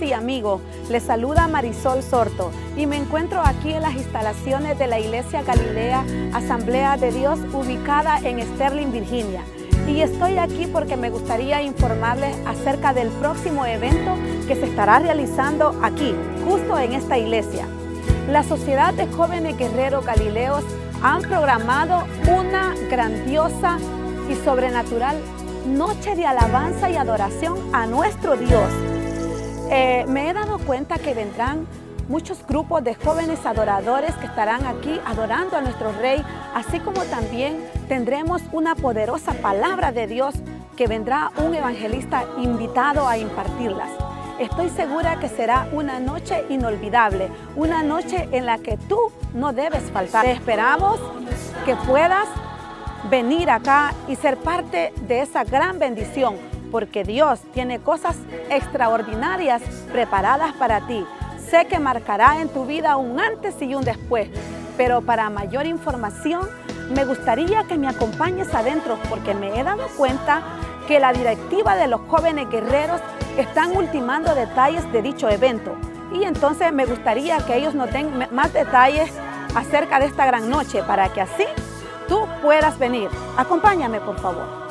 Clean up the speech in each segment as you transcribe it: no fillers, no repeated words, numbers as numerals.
y amigo, les saluda Marisol Sorto y me encuentro aquí en las instalaciones de la Iglesia Galilea Asamblea de Dios ubicada en Sterling, Virginia. Y estoy aquí porque me gustaría informarles acerca del próximo evento que se estará realizando aquí, justo en esta iglesia. La Sociedad de Jóvenes Guerreros Galileos han programado una grandiosa y sobrenatural noche de alabanza y adoración a nuestro Dios. Me he dado cuenta que vendrán muchos grupos de jóvenes adoradores que estarán aquí adorando a nuestro Rey, así como también tendremos una poderosa palabra de Dios que vendrá un evangelista invitado a impartirlas. Estoy segura que será una noche inolvidable, una noche en la que tú no debes faltar. Te esperamos que puedas venir acá y ser parte de esa gran bendición, porque Dios tiene cosas extraordinarias preparadas para ti. Sé que marcará en tu vida un antes y un después, pero para mayor información me gustaría que me acompañes adentro, porque me he dado cuenta que la directiva de los jóvenes guerreros están ultimando detalles de dicho evento, y entonces me gustaría que ellos nos den más detalles acerca de esta gran noche para que así tú puedas venir. Acompáñame, por favor.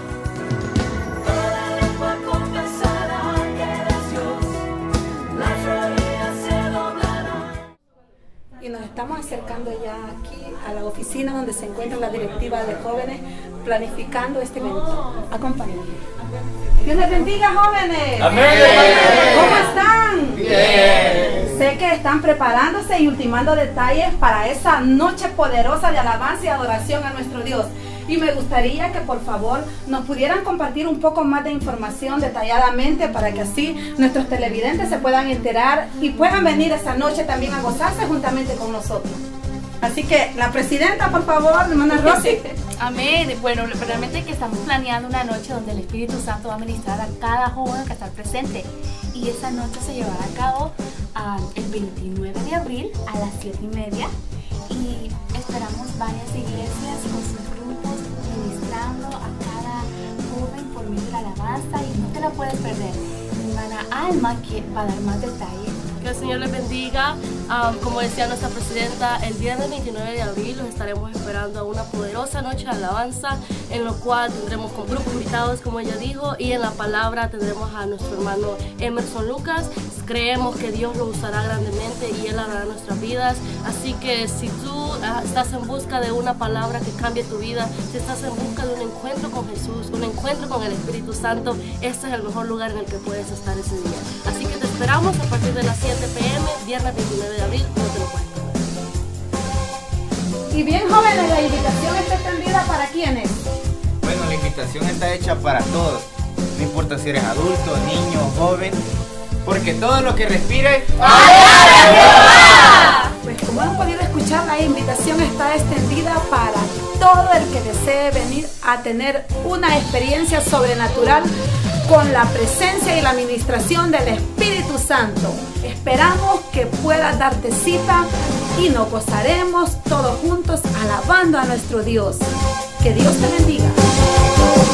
Y nos estamos acercando ya aquí a la oficina donde se encuentra la directiva de jóvenes planificando este evento. Acompáñame. Dios les bendiga, jóvenes. Amén. ¿Cómo están? Bien. Sé que están preparándose y ultimando detalles para esa noche poderosa de alabanza y adoración a nuestro Dios. Y me gustaría que por favor nos pudieran compartir un poco más de información detalladamente para que así nuestros televidentes se puedan enterar y puedan venir esa noche también a gozarse juntamente con nosotros. Así que la presidenta, por favor, hermana Rosy. Amén. Bueno, realmente que estamos planeando una noche donde el Espíritu Santo va a ministrar a cada joven que está presente. Y esa noche se llevará a cabo el 29 de abril a las 7:30. Y esperamos varias iglesias con sus grupos ministrando a cada joven por medio de la alabanza, y no te la puedes perder. Mi hermana Alma que va a dar más detalles. Que el Señor les bendiga. Como decía nuestra presidenta, el viernes 29 de abril los estaremos esperando a una poderosa noche de alabanza, en lo cual tendremos con grupos invitados, como ella dijo, y en la palabra tendremos a nuestro hermano Emerson Lucas. Creemos que Dios lo usará grandemente y Él hablará nuestras vidas. Así que si tú estás en busca de una palabra que cambie tu vida, si estás en busca de un encuentro con Jesús, un encuentro con el Espíritu Santo, este es el mejor lugar en el que puedes estar ese día. Así que te esperamos a partir de las 7 p.m, viernes 29 de abril, no te lo puedes perder. Y bien, jóvenes, la invitación está extendida para ¿quiénes? Bueno, la invitación está hecha para todos. No importa si eres adulto, niño, joven, porque todo lo que respire ¡alabe a Jehová! Pues como han podido escuchar, la invitación está extendida para todo el que desee venir a tener una experiencia sobrenatural con la presencia y la administración del Espíritu Santo. Esperamos que puedas darte cita y nos gozaremos todos juntos alabando a nuestro Dios. Que Dios te bendiga.